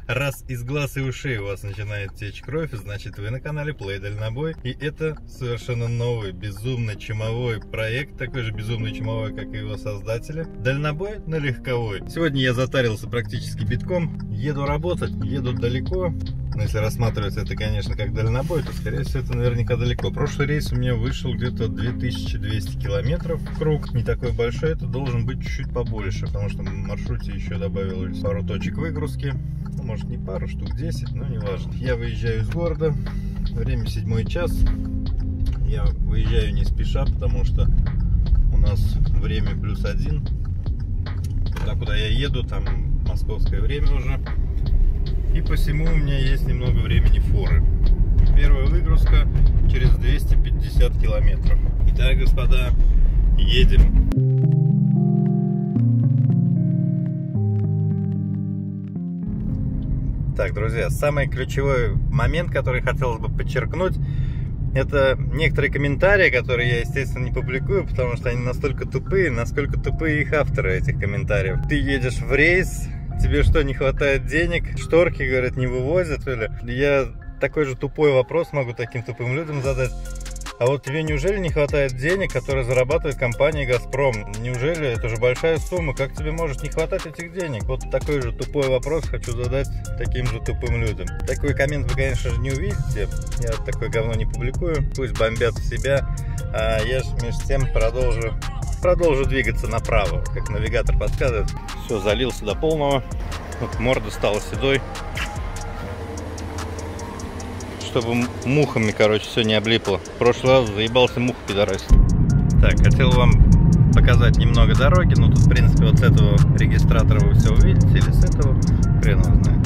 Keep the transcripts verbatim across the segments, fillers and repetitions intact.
Раз из глаз и ушей у вас начинает течь кровь, значит вы на канале Play Дальнобой. И это совершенно новый, безумно чумовой проект, такой же безумно чумовой, как и его создатели. Дальнобой на легковой. Сегодня я затарился практически битком. Еду работать, еду далеко. Но если рассматривать это, конечно, как дальнобой, то, скорее всего, это наверняка далеко. Прошлый рейс у меня вышел где-то две тысячи двести километров в круг. Не такой большой, это должен быть чуть-чуть побольше, потому что в маршруте еще добавилось пару точек выгрузки. Ну, может, не пару, штук десять, но не важно. Я выезжаю из города. Время седьмой час. Я выезжаю не спеша, потому что у нас время плюс один. Туда, куда я еду, там московское время уже. И посему у меня есть немного времени форы. Первая выгрузка через двести пятьдесят километров. Итак, господа, едем. Так, друзья, самый ключевой момент, который хотелось бы подчеркнуть, это некоторые комментарии, которые я, естественно, не публикую, потому что они настолько тупые, насколько тупые их авторы этих комментариев. Ты едешь в рейс, тебе что, не хватает денег? Шторки, говорят, не вывозят, или? Я такой же тупой вопрос могу таким тупым людям задать. А вот тебе неужели не хватает денег, которые зарабатывает компания «Газпром»? Неужели это же большая сумма? Как тебе может не хватать этих денег? Вот такой же тупой вопрос хочу задать таким же тупым людям. Такой коммент вы, конечно же, не увидите. Я такое говно не публикую. Пусть бомбят в себя. А я же между тем продолжу, продолжу двигаться направо, как навигатор подсказывает. Все, залился до полного. Вот морда стала седой. Чтобы мухами, короче, все не облипло. В прошлый раз заебался мух, пидорас. Так, хотел вам показать немного дороги. Ну, тут, в принципе, вот с этого регистратора вы все увидите. Или с этого, хрен его знает.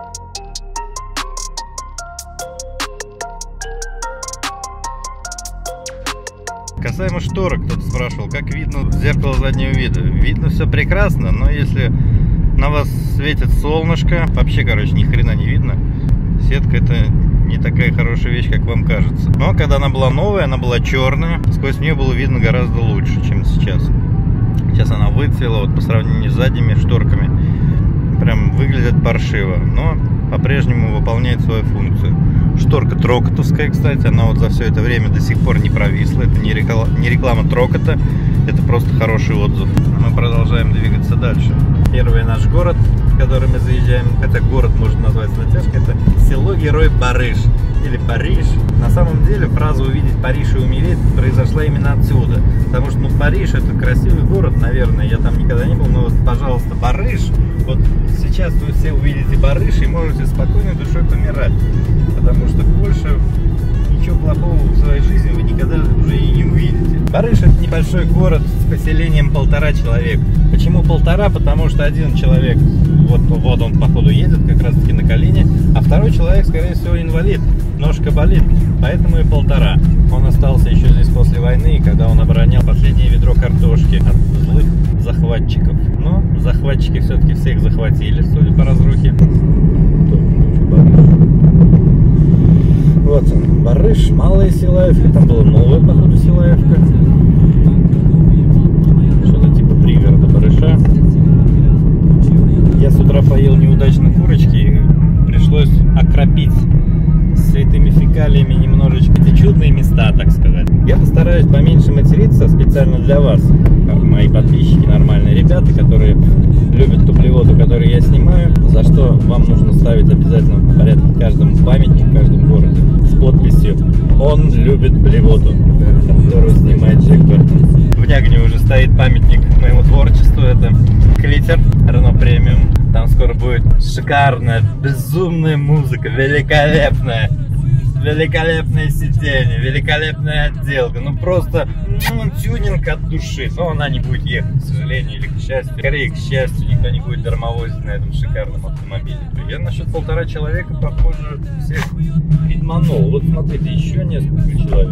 Касаемо шторок, кто-то спрашивал, как видно зеркало заднего вида. Видно все прекрасно, но если на вас светит солнышко, вообще, короче, ни хрена не видно. Сетка — это не такая хорошая вещь, как вам кажется. Но когда она была новая, она была черная, сквозь нее было видно гораздо лучше, чем сейчас. Сейчас она выцвела, вот по сравнению с задними шторками, прям выглядит паршиво, но по-прежнему выполняет свою функцию. Шторка трокотовская, кстати, она вот за все это время до сих пор не провисла. Это не реклама, не реклама Трокота, это просто хороший отзыв. Мы продолжаем двигаться дальше. Первый наш город, в который мы заезжаем, хотя город может назвать с натяжкой, это село-герой Барыш или Париж. На самом деле фраза «увидеть Париж и умереть» произошла именно отсюда, потому что, ну, Париж — это красивый город, наверное, я там никогда не был, но вот, пожалуйста, Барыш, вот сейчас вы все увидите Барыш и можете спокойной душой помирать, потому что больше ничего плохого в своей жизни вы никогда уже и не увидите. Барыш — это небольшой город с поселением полтора человека. Почему полтора? Потому что один человек, вот, вот он походу едет как раз таки на колени, а второй человек, скорее всего, инвалид, ножка болит, поэтому и полтора. Он остался еще здесь после войны, когда он оборонял последнее ведро картошки от злых захватчиков. Но захватчики все-таки всех захватили, судя по разрухе. Вот он, Барыш, малая Силаевка, там была новая, походу, Силаевка. Что-то типа пригорода Барыша. Я с утра поел неудачно курочки, и пришлось окропить святыми фекалиями немножечко эти чудные места, так сказать. Я постараюсь поменьше материться специально для вас, мои подписчики, нормальные ребята, которые любят ту блевоту, которую я снимаю, за что вам нужно ставить обязательно в порядке каждому памятник в каждом городе с подписью «Он любит блевоту», которую снимает Джек Бертон. В Нягне уже стоит памятник моему творчеству, это Клитер Renault Premium. Там скоро будет шикарная, безумная музыка, великолепная. Великолепное сиденье, великолепная отделка, ну просто ну, тюнинг от души. Но она не будет ехать, к сожалению, или к счастью. Скорее, к счастью, никто не будет дармовозить на этом шикарном автомобиле. Я насчет полтора человека, похоже, всех видманул. Вот смотрите, еще несколько человек.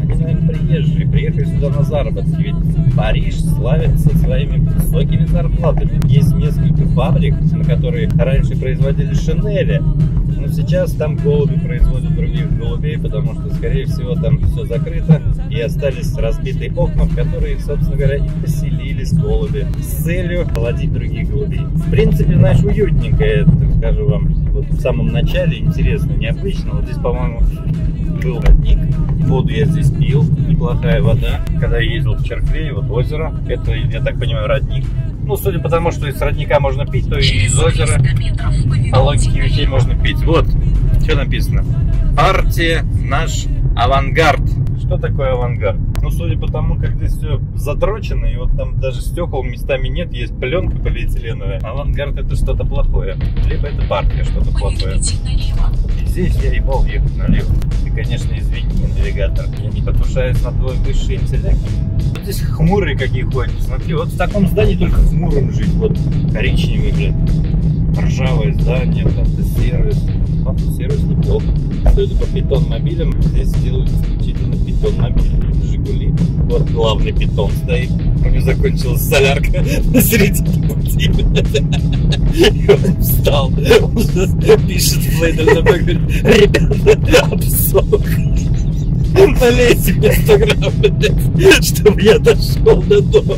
они, наверное, приезжие, приехали сюда на заработки. Ведь Париж славится своими высокими зарплатами. Есть несколько фабрик, на которые раньше производили шинели, но сейчас там голуби производят других голубей, потому что, скорее всего, там все закрыто и остались разбитые окна, в которые, собственно говоря, и поселились голуби с целью холодить других голубей. В принципе, знаешь, уютненько, я так скажу вам, вот в самом начале интересно, необычно. Вот здесь, по-моему, был родник, воду я здесь пил, неплохая вода. Когда я ездил в Черклей, вот озеро, это, я так понимаю, родник. Ну, судя по тому, что из родника можно пить, то и из озера по логике вещей можно пить. Вот, что написано. Арте наш авангард. Что такое авангард? Ну, судя по тому, как здесь все задрочено, и вот там даже стекол местами нет, есть пленка полиэтиленовая. Авангард — это что-то плохое. Либо это партия, что-то плохое. И здесь я ебал ехать налево. Ты, конечно, извини, навигатор, я не покушаюсь на твой высший интеллект. Вот здесь хмурые какие ходят. Смотри, вот в таком здании только хмурым жить. Вот коричневый, блядь, ржавое здание, автосервис. Автосервис неплохо. Судя по питон-мобилям, здесь делают исключительно питон-мобили. Жигули. Вот главный питон стоит. У него закончилась солярка на середине пути. И он встал. Он пишет в Лейдер, говорит: ребята, обсох. Налейте мне сто грамм, блядь, чтобы я дошел до дома.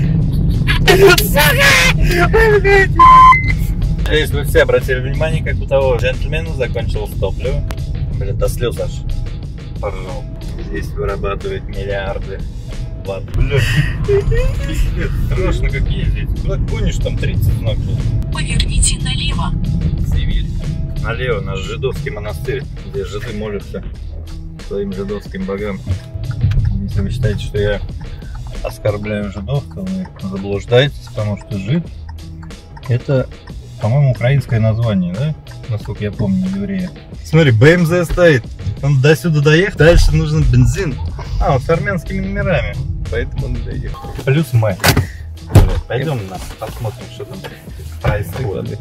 Если вы все обратили внимание, как у того джентльмена закончилось топливо. Блин, до слез аж поржал. Здесь вырабатывают миллиарды ватт. Блядь, пиздец, страшно как ездить. Куда гонишь, там тридцать знаков. Поверните налево. Сибирь. Налево наш жидовский монастырь, где жиды молятся своим жидовским богам. Если вы считаете, что я оскорбляю жидов, то вы заблуждаетесь, потому что жид — это, по-моему, украинское название, да? Насколько я помню, еврея. Смотри, бэ эм зэ стоит. Он до сюда доехал, дальше нужен бензин. А, он с армянскими номерами, поэтому он доехал. Плюс мы. Пойдем на, посмотрим, что там происходит.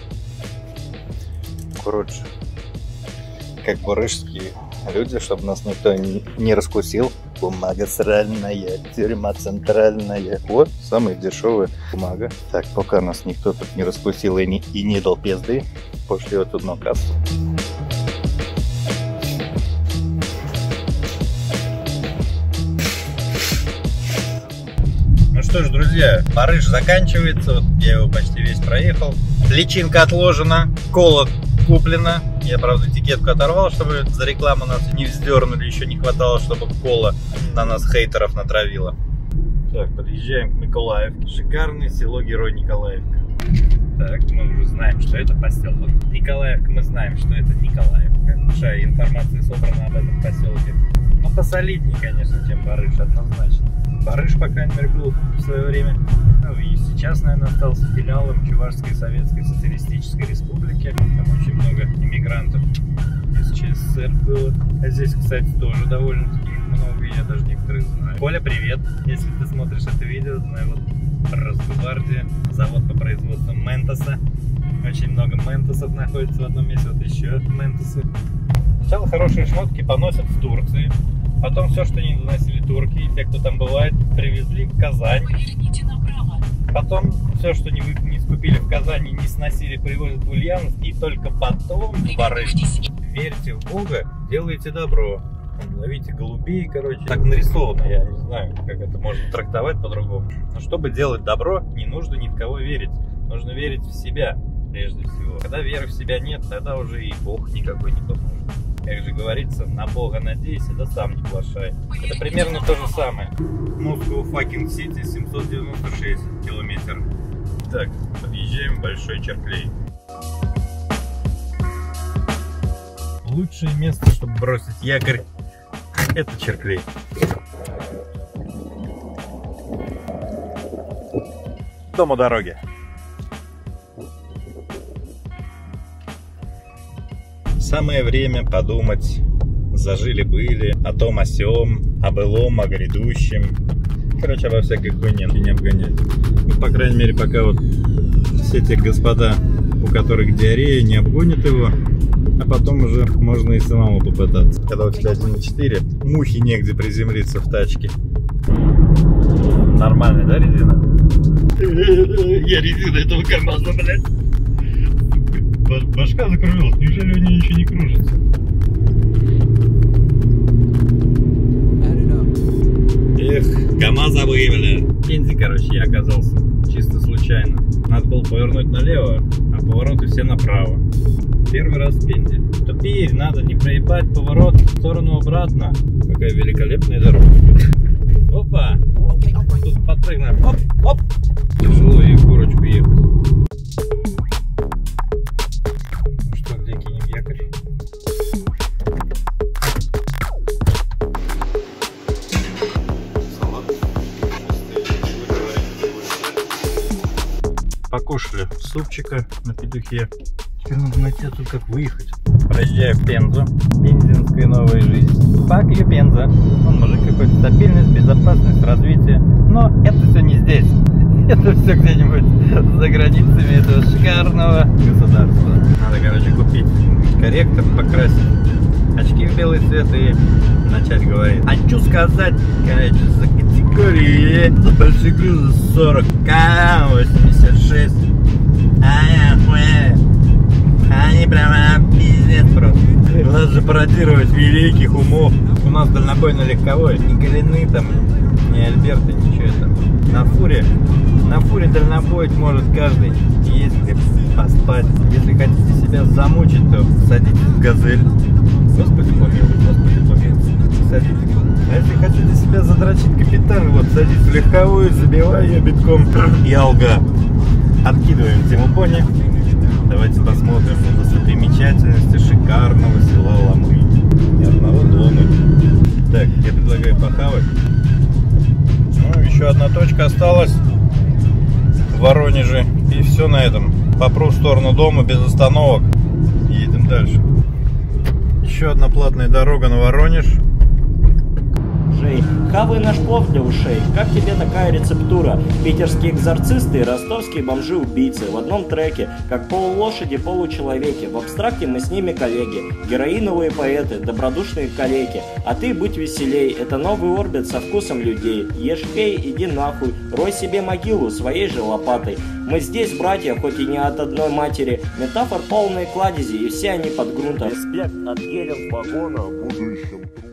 Короче, как барышские люди, чтобы нас никто не, не раскусил. Бумага сральная, тюрьма центральная. Вот, самая дешевая бумага. Так, пока нас никто тут не раскусил и не, и не дал пизды, пошли вот тут на кассу. Ну что ж, друзья, Париж заканчивается. Вот я его почти весь проехал. Личинка отложена, кола куплена. Я, правда, этикетку оторвал, чтобы за рекламу нас не вздернули. Еще не хватало, чтобы кола на нас хейтеров натравила. Так, подъезжаем к Миколаевке. Шикарное село Герой Николаевка. Так, мы уже знаем, что это поселок. Николаевка, мы знаем, что это Николаевка. Большая информация собрана об этом поселке. Ну, посолиднее, конечно, чем Париж, однозначно. Париж, по крайней мере, был в свое время. Ну и сейчас, наверное, остался филиалом Чувашской Советской Социалистической Республики. Там очень много иммигрантов из че эс эс эр было. А здесь, кстати, тоже довольно-таки много, я даже некоторых знаю. Коля, привет! Если ты смотришь это видео, знаю, вот Росгвардия, завод по производству Ментоса. Очень много Ментосов находится в одном месте, вот еще Ментосы. Сначала хорошие шмотки поносят в Турции. Потом все, что не доносили турки, те, кто там бывает, привезли в Казань. Поверните направо. Потом все, что не, вы, не скупили в Казани, не сносили, привозят в Ульяновск. И только потом в Париж. Верьте в Бога, делайте добро. Ловите голубей, короче. Так нарисовано, я не знаю, как это можно трактовать по-другому. Но чтобы делать добро, не нужно ни в кого верить. Нужно верить в себя, прежде всего. Когда веры в себя нет, тогда уже и Бог никакой не поможет. Как же говорится, на Бога надейся, да сам не плашай. Это примерно то же самое. Moscow fucking City, семьсот девяносто шесть километров. Так, подъезжаем в Большой Черклей. Лучшее место, чтобы бросить якорь, это Черклей. Дом у дороги. Самое время подумать, зажили-были, о том, о сём, о былом, о грядущем. Короче, обо всякой хуйне не обгонять. Ну, по крайней мере, пока вот все те господа, у которых диарея, не обгонят его, А потом уже можно и самому попытаться. Когда у тебя один и четыре, мухи негде приземлиться в тачке. Нормальная, да, резина? Я резина этого КамАЗа, блядь. Башка закружилась. Неужели у нее еще не кружится? Эх, КамАЗа выявили. В Пензе, короче, я оказался чисто случайно. Надо было повернуть налево, а повороты все направо. Первый раз в Пензе. Теперь надо не проебать поворот в сторону обратно. Какая великолепная дорога. Опа! Тут подпрыгнем. Оп, оп! Тяжело и в горочку ехать. Ну что, где кинем якорь? Покушали супчика на петухе. Теперь надо найти тут как выехать. Проезжаю в Пензу. Пензенская новая жизнь. Fuck you, Пенза. Он мужик какой-то, стабильность, безопасность, развитие. Но это все не здесь. Это все где-нибудь за границами этого шикарного государства. Надо, короче, купить корректор, покрасить очки в белый цвет и начать говорить. Хочу сказать, короче, за категории за большие грузы сорок восемьдесят шесть. А я Они прямо пиздец просто. Надо же пародировать великих умов. У нас дальнобойно-легковой. Ни Галины там, ни Альберта, ничего там. На фуре, на фуре дальнобоить может каждый. Если поспать, если хотите себя замучить, то садитесь в Газель. Господи помилуй, Господи помилуй. Садитесь. А если хотите себя задрочить капитан, вот садитесь в легковую, забивай ее битком и алга. Откидываем тему пони. Давайте посмотрим на достопримечательности шикарного села Ломы. Ни одного дома. Так, я предлагаю похавать. Ну, еще одна точка осталась в Воронеже. И все на этом. Попру в сторону дома без остановок. Едем дальше. Еще одна платная дорога на Воронеж. Хавай наш плов для ушей. Как тебе такая рецептура? Питерские экзорцисты и ростовские бомжи-убийцы в одном треке, как полулошади, получеловеки. В абстракте мы с ними коллеги, героиновые поэты, добродушные калеки. А ты будь веселей, это новый орбит со вкусом людей. Ешь, пей, иди нахуй, рой себе могилу своей же лопатой. Мы здесь братья, хоть и не от одной матери. Метафор полные кладези, и все они под грунтом. Респект от гелем вагона в будущем.